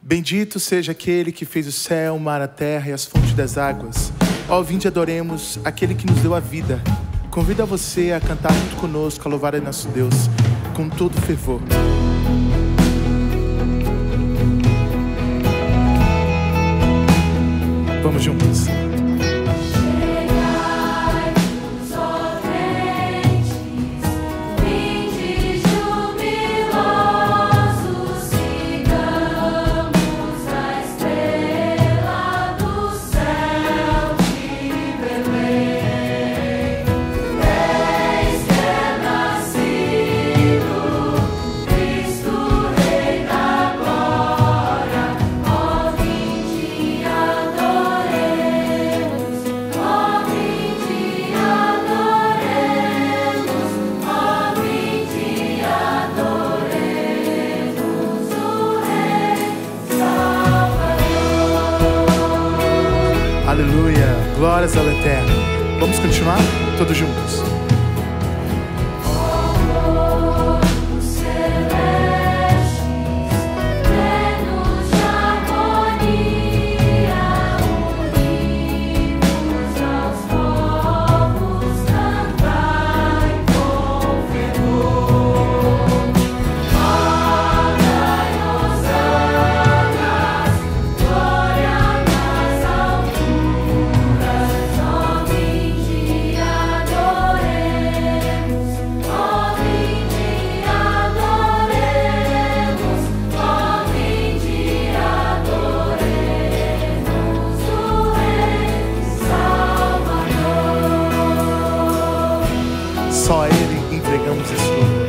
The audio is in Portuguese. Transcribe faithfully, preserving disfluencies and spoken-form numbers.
Bendito seja aquele que fez o céu, o mar, a terra e as fontes das águas. Ó, vinde adoremos aquele que nos deu a vida. Convido a você a cantar junto conosco, a louvar a nosso Deus com todo fervor. Vamos juntos. Aleluia, glórias ao Eterno. Vamos continuar? Todos juntos. Só a Ele entregamos esse louvor.